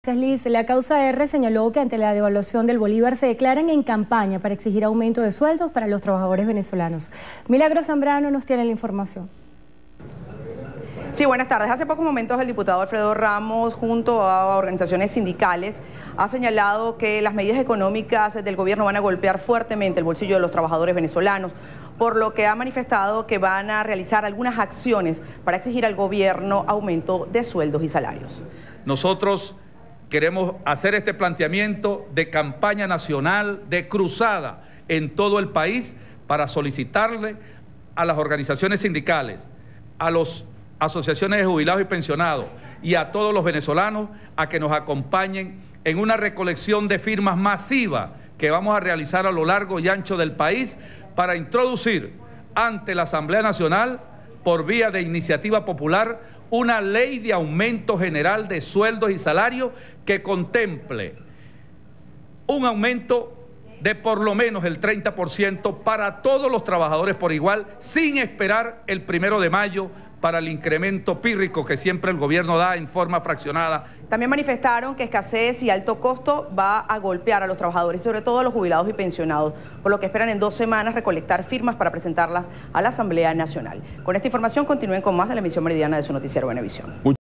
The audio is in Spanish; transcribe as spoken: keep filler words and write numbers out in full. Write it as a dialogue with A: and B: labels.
A: Liz, la causa R señaló que ante la devaluación del bolívar se declaran en campaña para exigir aumento de sueldos para los trabajadores venezolanos. Milagro Zambrano nos tiene la información.
B: Sí, buenas tardes. Hace pocos momentos el diputado Alfredo Ramos, junto a organizaciones sindicales, ha señalado que las medidas económicas del gobierno van a golpear fuertemente el bolsillo de los trabajadores venezolanos, por lo que ha manifestado que van a realizar algunas acciones para exigir al gobierno aumento de sueldos y salarios.
C: Nosotros queremos hacer este planteamiento de campaña nacional, de cruzada en todo el país para solicitarle a las organizaciones sindicales, a las asociaciones de jubilados y pensionados y a todos los venezolanos a que nos acompañen en una recolección de firmas masiva que vamos a realizar a lo largo y ancho del país para introducir ante la Asamblea Nacional, por vía de iniciativa popular, una ley de aumento general de sueldos y salarios que contemple un aumento de por lo menos el treinta por ciento para todos los trabajadores por igual, sin esperar el primero de mayo para el incremento pírrico que siempre el gobierno da en forma fraccionada.
B: También manifestaron que escasez y alto costo va a golpear a los trabajadores, sobre todo a los jubilados y pensionados, por lo que esperan en dos semanas recolectar firmas para presentarlas a la Asamblea Nacional. Con esta información continúen con más de la emisión meridiana de su noticiero Venevisión.